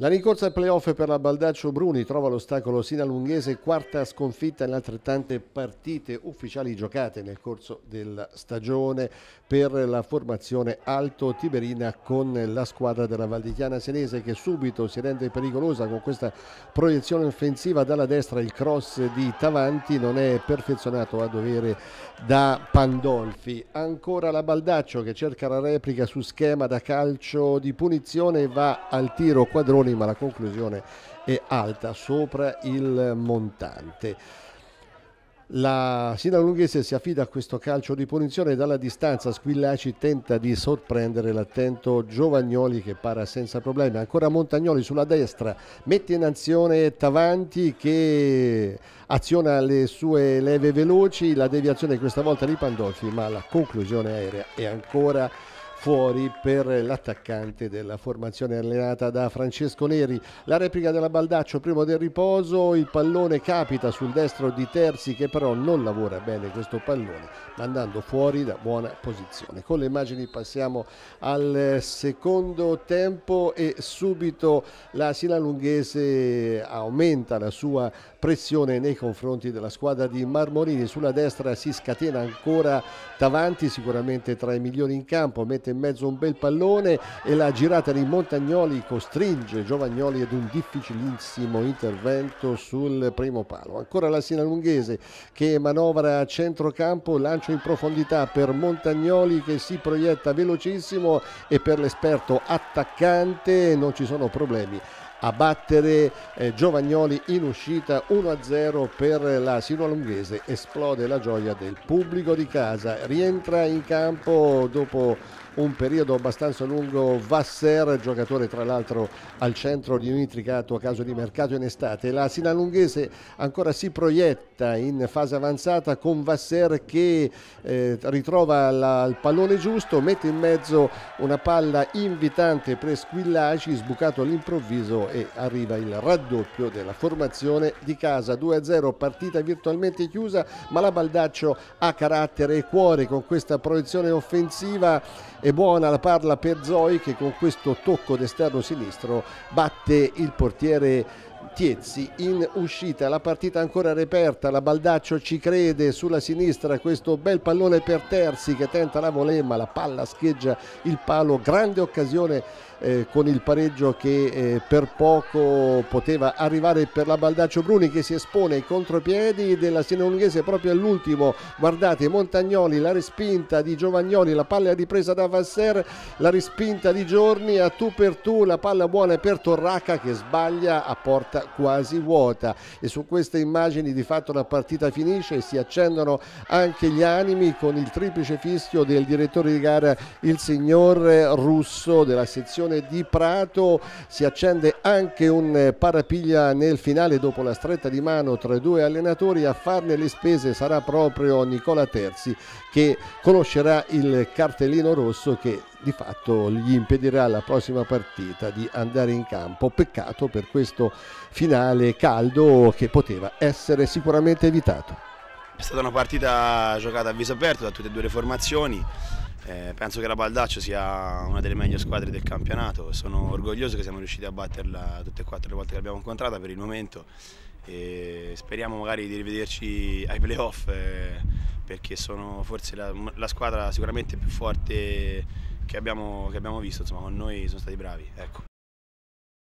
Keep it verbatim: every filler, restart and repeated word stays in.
La rincorsa ai playoff per la Baldaccio Bruni trova l'ostacolo sinalunghese, quarta sconfitta in altrettante partite ufficiali giocate nel corso della stagione per la formazione alto tiberina, con la squadra della Valdichiana Senese che subito si rende pericolosa con questa proiezione offensiva dalla destra. Il cross di Tavanti non è perfezionato a dovere da Pandolfi. Ancora la Baldaccio che cerca la replica su schema da calcio di punizione, va al tiro Quadroni ma la conclusione è alta sopra il montante. La Sinalunghese si affida a questo calcio di punizione dalla distanza. Squillaci tenta di sorprendere l'attento Giovagnoli che para senza problemi. Ancora Montagnoli sulla destra, mette in azione Tavanti che aziona le sue leve veloci, la deviazione questa volta di Pandolfi ma la conclusione aerea è ancora fuori per l'attaccante della formazione allenata da Francesco Neri. La replica della Baldaccio prima del riposo, il pallone capita sul destro di Terzi che però non lavora bene questo pallone, mandando fuori da buona posizione. Con le immagini passiamo al secondo tempo e subito la Sinalunghese aumenta la sua pressione nei confronti della squadra di Marmorini. Sulla destra si scatena ancora Tavanti, sicuramente tra i migliori in campo, mette in mezzo un bel pallone e la girata di Montagnoli costringe Giovagnoli ad un difficilissimo intervento sul primo palo. Ancora la Sinalunghese che manovra a centrocampo, lancio in profondità per Montagnoli che si proietta velocissimo e per l'esperto attaccante non ci sono problemi a battere eh, Giovagnoli in uscita. Uno a zero per la Sinalunghese, esplode la gioia del pubblico di casa. Rientra in campo dopo un periodo abbastanza lungo Vasser, giocatore tra l'altro al centro di un intricato caso di mercato in estate. La Sinalunghese ancora si proietta in fase avanzata con Vasser che eh, ritrova la, il pallone giusto, mette in mezzo una palla invitante per Squillaci, sbucato all'improvviso e arriva il raddoppio della formazione di casa. Due a zero, partita virtualmente chiusa, ma la Baldaccio ha carattere e cuore con questa proiezione offensiva. È buona la palla per Zoi che con questo tocco d'esterno sinistro batte il portiere Tiezzi in uscita. La partita ancora reperta, la Baldaccio ci crede sulla sinistra, questo bel pallone per Terzi che tenta la volée ma la palla scheggia il palo. Grande occasione eh, con il pareggio che eh, per poco poteva arrivare per la Baldaccio Bruni che si espone ai contropiedi della Sinalunghese proprio all'ultimo. Guardate Montagnoli, la respinta di Giovagnoli, la palla è ripresa da Vasser, la respinta di Giorni a tu per tu, la palla buona è per Torraca che sbaglia a porta quasi vuota. E su queste immagini di fatto la partita finisce e si accendono anche gli animi con il triplice fischio del direttore di gara, il signor Russo della sezione di Prato. Si accende anche un parapiglia nel finale dopo la stretta di mano tra i due allenatori. A farne le spese sarà proprio Nicola Terzi che conoscerà il cartellino rosso che di fatto gli impedirà la prossima partita di andare in campo. Peccato per questo finale caldo che poteva essere sicuramente evitato. È stata una partita giocata a viso aperto da tutte e due le formazioni. Eh, penso che la Baldaccio sia una delle meglio squadre del campionato. Sono orgoglioso che siamo riusciti a batterla tutte e quattro le volte che l'abbiamo incontrata per il momento e speriamo magari di rivederci ai playoff eh, perché sono forse la, la squadra sicuramente più forte che abbiamo, che abbiamo visto. Insomma, con noi sono stati bravi. Ecco.